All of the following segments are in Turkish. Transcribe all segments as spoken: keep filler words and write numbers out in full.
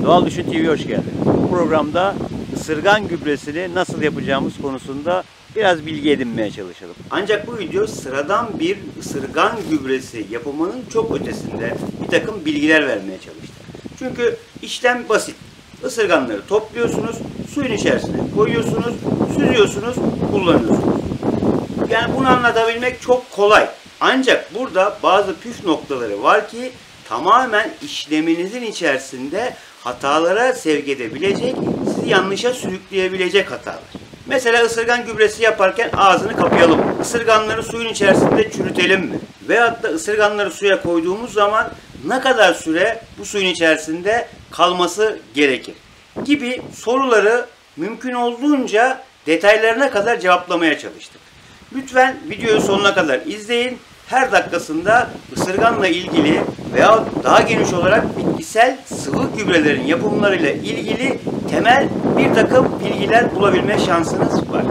Doğal Düşün T V'ye hoş geldin. Bu programda ısırgan gübresini nasıl yapacağımız konusunda biraz bilgi edinmeye çalışalım. Ancak bu video sıradan bir ısırgan gübresi yapımının çok ötesinde bir takım bilgiler vermeye çalıştı. Çünkü işlem basit. Isırganları topluyorsunuz, suyun içerisine koyuyorsunuz, süzüyorsunuz, kullanıyorsunuz. Yani bunu anlatabilmek çok kolay. Ancak burada bazı püf noktaları var ki tamamen işleminizin içerisinde hatalara sevk edebilecek, sizi yanlışa sürükleyebilecek hatalar. Mesela ısırgan gübresi yaparken ağzını kapayalım. Isırganları suyun içerisinde çürütelim mi? Veyahut da ısırganları suya koyduğumuz zaman ne kadar süre bu suyun içerisinde kalması gerekir? Gibi soruları mümkün olduğunca detaylarına kadar cevaplamaya çalıştık. Lütfen videoyu sonuna kadar izleyin. Her dakikasında ısırganla ilgili veya daha geniş olarak bitkisel sıvı gübrelerin yapımlarıyla ilgili temel bir takım bilgiler bulabilme şansınız var.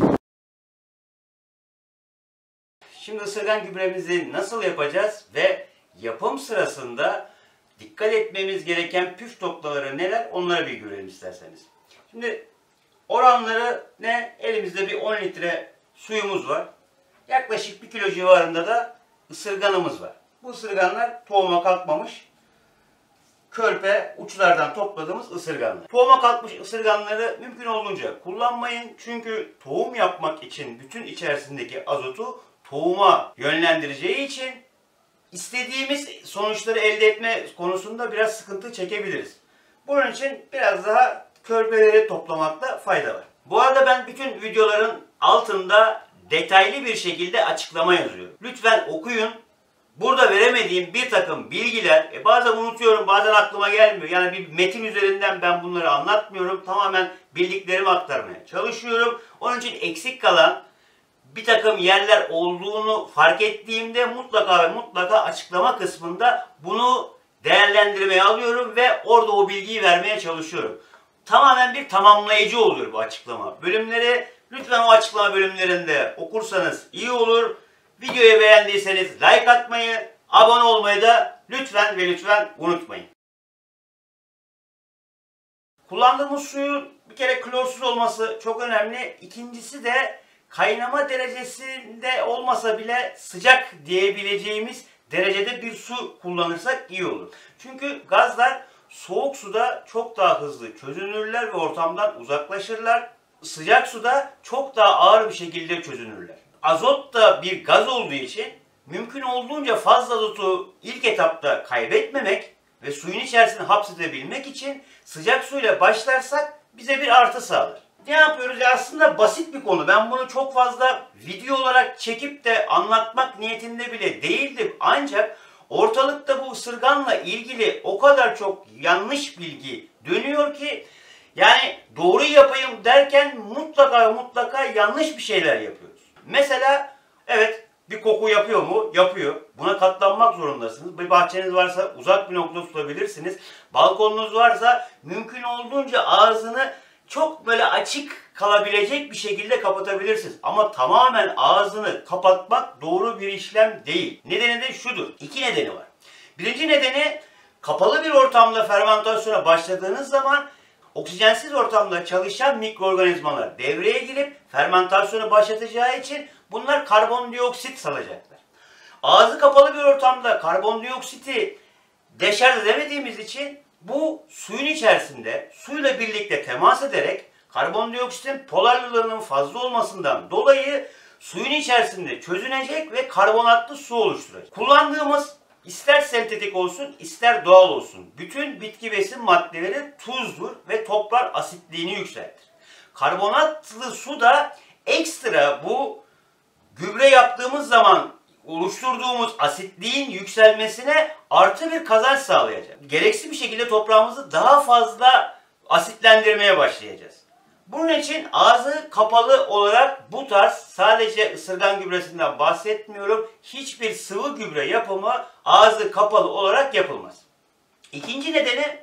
Şimdi ısırgan gübremizi nasıl yapacağız ve yapım sırasında dikkat etmemiz gereken püf noktaları neler, onları bir görelim isterseniz. Şimdi oranları ne? Elimizde bir on litre suyumuz var. Yaklaşık bir kilo civarında da ısırganımız var. Bu ısırganlar tohuma kalkmamış, körpe uçlardan topladığımız ısırganlar. Tohuma kalkmış ısırganları mümkün olduğunca kullanmayın. Çünkü tohum yapmak için bütün içerisindeki azotu tohuma yönlendireceği için istediğimiz sonuçları elde etme konusunda biraz sıkıntı çekebiliriz. Bunun için biraz daha körpeleri toplamakta fayda var. Bu arada ben bütün videoların altında detaylı bir şekilde açıklama yazıyorum. Lütfen okuyun. Burada veremediğim bir takım bilgiler, e bazen unutuyorum, bazen aklıma gelmiyor. Yani bir metin üzerinden ben bunları anlatmıyorum. Tamamen bildiklerimi aktarmaya çalışıyorum. Onun için eksik kalan bir takım yerler olduğunu fark ettiğimde mutlaka ve mutlaka açıklama kısmında bunu değerlendirmeye alıyorum ve orada o bilgiyi vermeye çalışıyorum. Tamamen bir tamamlayıcı oluyor bu açıklama bölümleri. Lütfen o açıklama bölümlerinde okursanız iyi olur. Videoyu beğendiyseniz like atmayı, abone olmayı da lütfen ve lütfen unutmayın. Kullandığımız suyun bir kere klorsuz olması çok önemli. İkincisi de kaynama derecesinde olmasa bile sıcak diyebileceğimiz derecede bir su kullanırsak iyi olur. Çünkü gazlar soğuk suda çok daha hızlı çözünürler ve ortamdan uzaklaşırlar. Sıcak suda çok daha ağır bir şekilde çözünürler. Azot da bir gaz olduğu için mümkün olduğunca fazla azotu ilk etapta kaybetmemek ve suyun içerisine hapsedebilmek için sıcak suyla başlarsak bize bir artı sağlar. Ne yapıyoruz? Ya aslında basit bir konu. Ben bunu çok fazla video olarak çekip de anlatmak niyetinde bile değildim. Ancak ortalıkta bu ısırganla ilgili o kadar çok yanlış bilgi dönüyor ki yani doğru yapayım derken mutlaka mutlaka yanlış bir şeyler yapıyoruz. Mesela evet bir koku yapıyor mu? Yapıyor. Buna katlanmak zorundasınız. Bir bahçeniz varsa uzak bir noktada tutabilirsiniz. Balkonunuz varsa mümkün olduğunca ağzını çok böyle açık kalabilecek bir şekilde kapatabilirsiniz. Ama tamamen ağzını kapatmak doğru bir işlem değil. Nedeni de şudur. İki nedeni var. Birinci nedeni kapalı bir ortamda fermentasyona başladığınız zaman oksijensiz ortamda çalışan mikroorganizmalar devreye girip fermentasyonu başlatacağı için bunlar karbondioksit salacaklar. Ağzı kapalı bir ortamda karbondioksiti deşarj edemediğimiz için bu suyun içerisinde suyla birlikte temas ederek karbondioksitin polarlılığının fazla olmasından dolayı suyun içerisinde çözünecek ve karbonatlı su oluşturacak. Kullandığımız İster sentetik olsun, ister doğal olsun. Bütün bitki besin maddeleri tuzdur ve toplar asitliğini yükseltir. Karbonatlı su da ekstra bu gübre yaptığımız zaman oluşturduğumuz asitliğin yükselmesine artı bir kazanç sağlayacak. Gereksiz bir şekilde toprağımızı daha fazla asitlendirmeye başlayacağız. Bunun için ağzı kapalı olarak bu tarz sadece ısırgan gübresinden bahsetmiyorum. Hiçbir sıvı gübre yapımı ağzı kapalı olarak yapılmaz. İkinci nedeni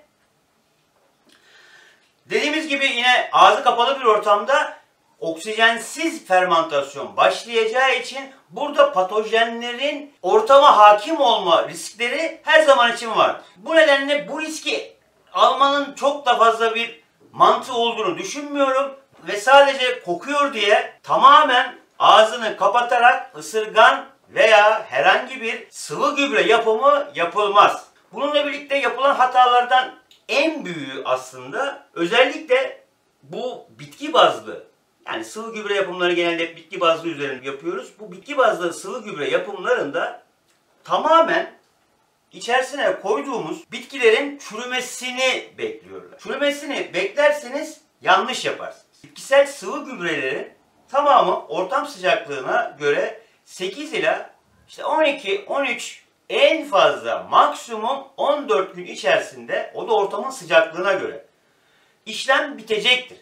dediğimiz gibi yine ağzı kapalı bir ortamda oksijensiz fermentasyon başlayacağı için burada patojenlerin ortama hakim olma riskleri her zaman için var. Bu nedenle bu riski almanın çok da fazla bir mantığı olduğunu düşünmüyorum ve sadece kokuyor diye tamamen ağzını kapatarak ısırgan veya herhangi bir sıvı gübre yapımı yapılmaz. Bununla birlikte yapılan hatalardan en büyüğü aslında özellikle bu bitki bazlı, yani sıvı gübre yapımları genelde hep bitki bazlı üzerinde yapıyoruz. Bu bitki bazlı sıvı gübre yapımlarında tamamen içerisine koyduğumuz bitkilerin çürümesini bekliyorlar. Çürümesini beklerseniz yanlış yaparsınız. Bitkisel sıvı gübrelerin tamamı ortam sıcaklığına göre sekiz ila işte on iki on üç, en fazla maksimum on dört gün içerisinde, o da ortamın sıcaklığına göre işlem bitecektir.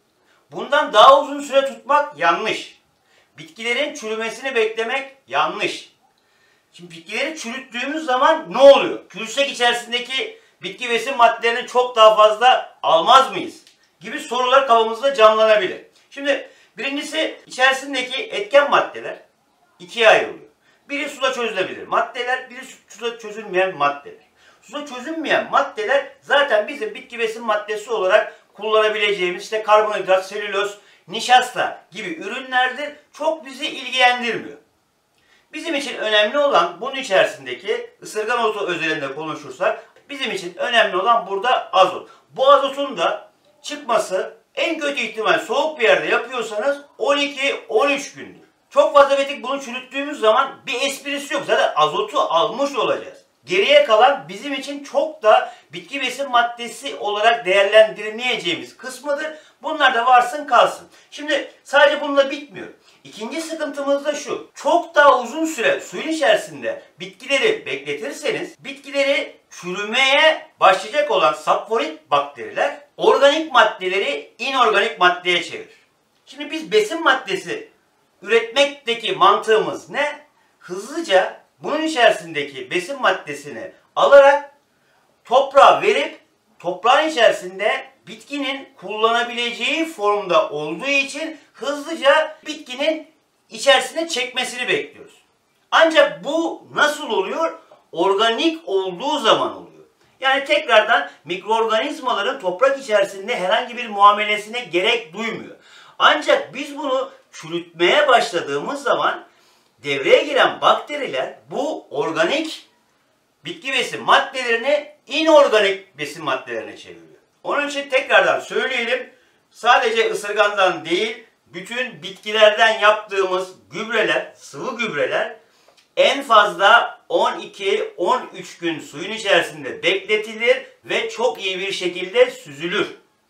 Bundan daha uzun süre tutmak yanlış. Bitkilerin çürümesini beklemek yanlış. Şimdi bitkileri çürüttüğümüz zaman ne oluyor? Çürüsek içerisindeki bitki besin maddelerini çok daha fazla almaz mıyız? Gibi sorular kafamızda canlanabilir. Şimdi birincisi, içerisindeki etken maddeler ikiye ayrılıyor. Biri suda çözülebilir maddeler, biri suda çözülmeyen maddeler. Suda çözülmeyen maddeler zaten bizim bitki besin maddesi olarak kullanabileceğimiz işte karbonhidrat, selüloz, nişasta gibi ürünlerdir. Çok bizi ilgilendirmiyor. Bizim için önemli olan bunun içerisindeki ısırgan otu özelinde konuşursak, bizim için önemli olan burada azot. Bu azotun da çıkması en kötü ihtimal soğuk bir yerde yapıyorsanız on iki on üç gündür. Çok fazla betik bunu çürüttüğümüz zaman bir esprisi yok. Zaten azotu almış olacağız. Geriye kalan bizim için çok da bitki besin maddesi olarak değerlendirmeyeceğimiz kısmıdır. Bunlar da varsın kalsın. Şimdi sadece bununla bitmiyor. İkinci sıkıntımız da şu. Çok daha uzun süre suyun içerisinde bitkileri bekletirseniz bitkileri çürümeye başlayacak olan sapforit bakteriler organik maddeleri inorganik maddeye çevirir. Şimdi biz besin maddesi üretmekteki mantığımız ne? Hızlıca bunun içerisindeki besin maddesini alarak toprağa verip toprağın içerisinde bitkinin kullanabileceği formda olduğu için hızlıca bitkinin içerisine çekmesini bekliyoruz. Ancak bu nasıl oluyor? Organik olduğu zaman oluyor. Yani tekrardan mikroorganizmaların toprak içerisinde herhangi bir muamelesine gerek duymuyor. Ancak biz bunu çürütmeye başladığımız zaman devreye giren bakteriler bu organik bitki besin maddelerini inorganik besin maddelerine çeviriyor. Onun için tekrardan söyleyelim, sadece ısırgandan değil, bütün bitkilerden yaptığımız gübreler, sıvı gübreler en fazla on iki on üç gün suyun içerisinde bekletilir ve çok iyi bir şekilde süzülür.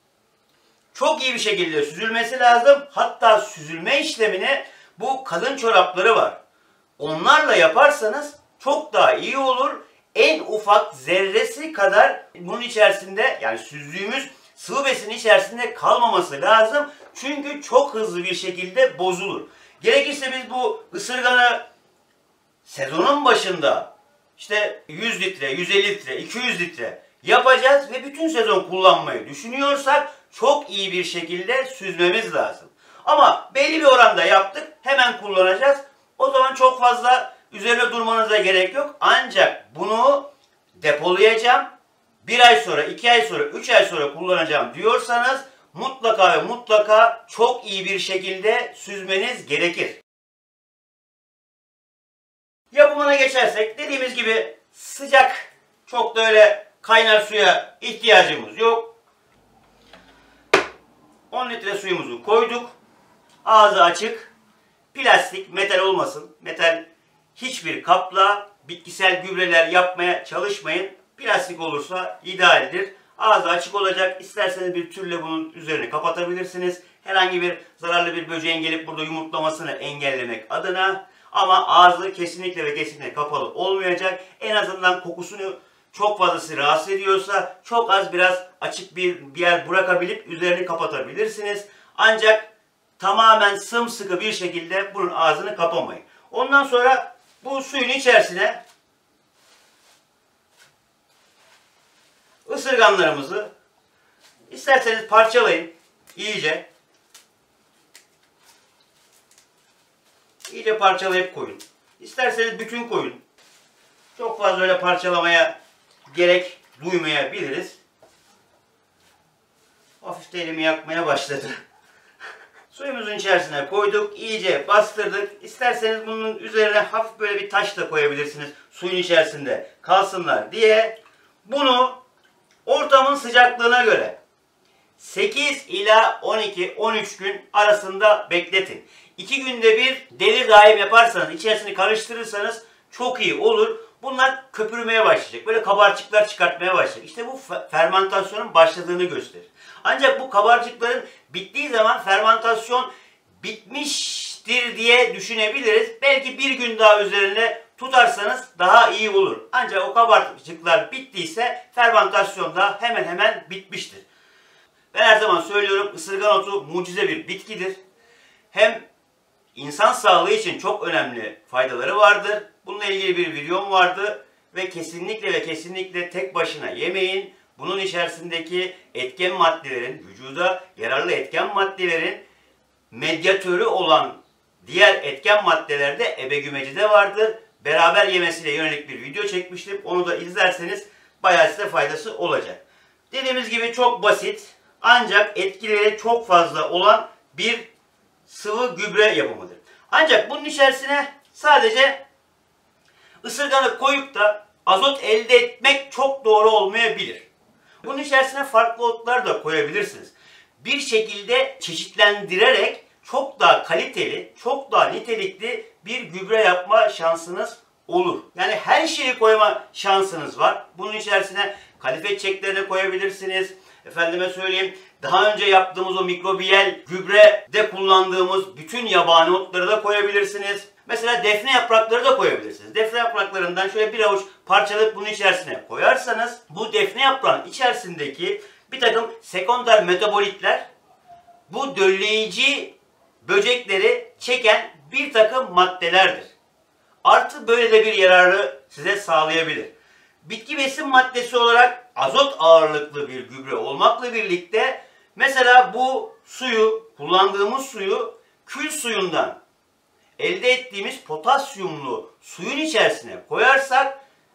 Çok iyi bir şekilde süzülmesi lazım. Hatta süzülme işlemine bu kalın çorapları var. Onlarla yaparsanız çok daha iyi olur. En ufak zerresi kadar bunun içerisinde, yani süzdüğümüz sıvı besinin içerisinde kalmaması lazım. Çünkü çok hızlı bir şekilde bozulur. Gerekirse biz bu ısırganı sezonun başında işte yüz litre, yüz elli litre, iki yüz litre yapacağız ve bütün sezon kullanmayı düşünüyorsak çok iyi bir şekilde süzmemiz lazım. Ama belli bir oranda yaptık, hemen kullanacağız. O zaman çok fazla üzerine durmanıza gerek yok. Ancak bunu depolayacağım, bir ay sonra, iki ay sonra, üç ay sonra kullanacağım diyorsanız mutlaka ve mutlaka çok iyi bir şekilde süzmeniz gerekir. Yapımına geçersek, dediğimiz gibi sıcak, çok da öyle kaynar suya ihtiyacımız yok. on litre suyumuzu koyduk. Ağzı açık. Plastik, metal olmasın. Metal hiçbir kapla bitkisel gübreler yapmaya çalışmayın. Plastik olursa idealdir. Ağzı açık olacak. İsterseniz bir tülle bunun üzerini kapatabilirsiniz. Herhangi bir zararlı bir böceğin gelip burada yumurtlamasını engellemek adına. Ama ağzı kesinlikle ve kesinlikle kapalı olmayacak. En azından kokusunu çok fazlası rahatsız ediyorsa çok az biraz açık bir, bir yer bırakabilip üzerini kapatabilirsiniz. Ancak tamamen sımsıkı bir şekilde bunun ağzını kapamayın. Ondan sonra bu suyun içerisine ısırganlarımızı isterseniz parçalayın iyice. İyice parçalayıp koyun. İsterseniz bütün koyun. Çok fazla öyle parçalamaya gerek duymayabiliriz. Hafif de elimi yakmaya başladı. Suyumuzun içerisine koyduk. İyice bastırdık. İsterseniz bunun üzerine hafif böyle bir taş da koyabilirsiniz. Suyun içerisinde kalsınlar diye. Bunu ortamın sıcaklığına göre sekiz ila on iki on üç gün arasında bekletin. iki günde bir devir daim yaparsanız, içerisini karıştırırsanız çok iyi olur. Bunlar köpürmeye başlayacak. Böyle kabarcıklar çıkartmaya başlayacak. İşte bu fermentasyonun başladığını gösterir. Ancak bu kabarcıkların bittiği zaman fermentasyon bitmiştir diye düşünebiliriz. Belki bir gün daha üzerine tutarsanız daha iyi olur. Ancak o kabarcıklar bittiyse fermentasyon da hemen hemen bitmiştir. Ben her zaman söylüyorum, ısırgan otu mucize bir bitkidir. Hem insan sağlığı için çok önemli faydaları vardır. Bununla ilgili bir videom vardı ve kesinlikle ve kesinlikle tek başına yemeyin. Bunun içerisindeki etken maddelerin, vücuda yararlı etken maddelerin medyatörü olan diğer etken maddelerde ebegümecide vardır. Beraber yemesiyle yönelik bir video çekmiştim. Onu da izlerseniz bayağı size faydası olacak. Dediğimiz gibi çok basit ancak etkileri çok fazla olan bir sıvı gübre yapımıdır. Ancak bunun içerisine sadece ısırganı koyup da azot elde etmek çok doğru olmayabilir. Bunun içerisine farklı otlar da koyabilirsiniz. Bir şekilde çeşitlendirerek çok daha kaliteli, çok daha nitelikli bir gübre yapma şansınız olur. Yani her şeyi koyma şansınız var. Bunun içerisine kalife çiçekleri de koyabilirsiniz. Efendime söyleyeyim, daha önce yaptığımız o mikrobiyel gübrede kullandığımız bütün yabani otları da koyabilirsiniz. Mesela defne yaprakları da koyabilirsiniz. Defne yapraklarından şöyle bir avuç parçalayıp bunun içerisine koyarsanız bu defne yaprağın içerisindeki bir takım sekonder metabolitler bu dölleyici böcekleri çeken bir takım maddelerdir. Artı böyle de bir yararı size sağlayabilir. Bitki besin maddesi olarak azot ağırlıklı bir gübre olmakla birlikte mesela bu suyu, kullandığımız suyu kül suyundan elde ettiğimiz potasyumlu suyun içerisine koyarsak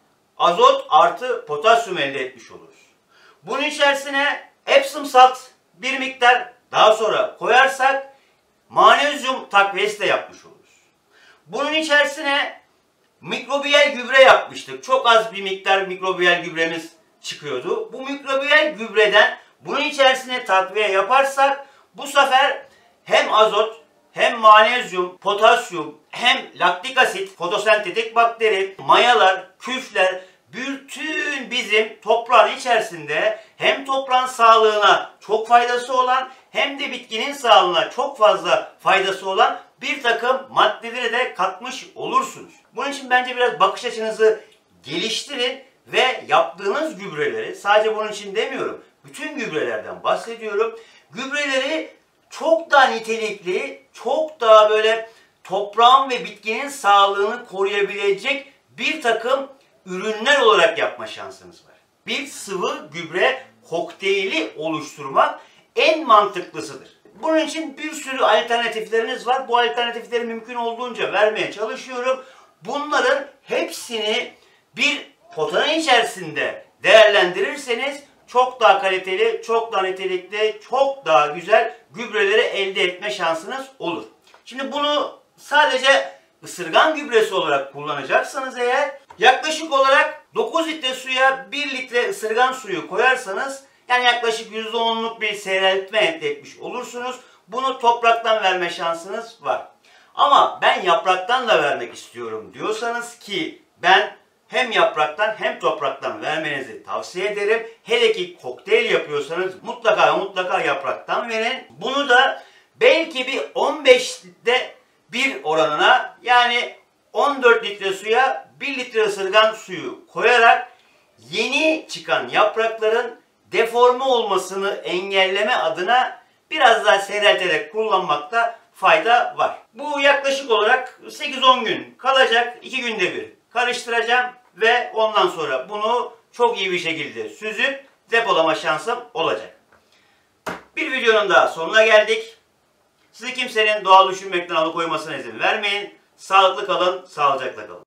azot artı potasyum elde etmiş oluruz. Bunun içerisine Epsom salt bir miktar daha sonra koyarsak manezyum takviyesi de yapmış oluruz. Bunun içerisine mikrobiyel gübre yapmıştık. Çok az bir miktar mikrobiyel gübremiz çıkıyordu. Bu mikrobiyel gübreden bunun içerisine takviye yaparsak bu sefer hem azot hem manezyum, potasyum, hem laktik asit, fotosentetik bakteri, mayalar, küfler, bütün bizim toprağın içerisinde hem toprağın sağlığına çok faydası olan hem de bitkinin sağlığına çok fazla faydası olan bir takım maddeleri de katmış olursunuz. Bunun için bence biraz bakış açınızı geliştirin ve yaptığınız gübreleri, sadece bunun için demiyorum, bütün gübrelerden bahsediyorum. Gübreleri çok daha nitelikli, çok daha böyle toprağın ve bitkinin sağlığını koruyabilecek bir takım ürünler olarak yapma şansınız var. Bir sıvı gübre kokteyli oluşturmak en mantıklısıdır. Bunun için bir sürü alternatifleriniz var. Bu alternatifleri mümkün olduğunca vermeye çalışıyorum. Bunların hepsini bir potanın içerisinde değerlendirirseniz çok daha kaliteli, çok daha nitelikli, çok daha güzel gübreleri elde etme şansınız olur. Şimdi bunu sadece ısırgan gübresi olarak kullanacaksanız eğer yaklaşık olarak dokuz litre suya bir litre ısırgan suyu koyarsanız yani yaklaşık yüzde onluk bir seyreltme elde etmiş olursunuz. Bunu topraktan verme şansınız var. Ama ben yapraktan da vermek istiyorum diyorsanız ki ben hem yapraktan hem topraktan vermenizi tavsiye ederim. Hele ki kokteyl yapıyorsanız mutlaka mutlaka yapraktan verin. Bunu da belki bir on beşte bir oranına yani on dört litre suya bir litre ısırgan suyu koyarak yeni çıkan yaprakların deforme olmasını engelleme adına biraz daha seyrelterek kullanmakta fayda var. Bu yaklaşık olarak sekiz on gün kalacak. iki günde bir karıştıracağım ve ondan sonra bunu çok iyi bir şekilde süzüp depolama şansım olacak. Bir videonun daha sonuna geldik. Sizi kimsenin doğal düşünmekten alıkoymasına izin vermeyin. Sağlıklı kalın, sağlıcakla kalın.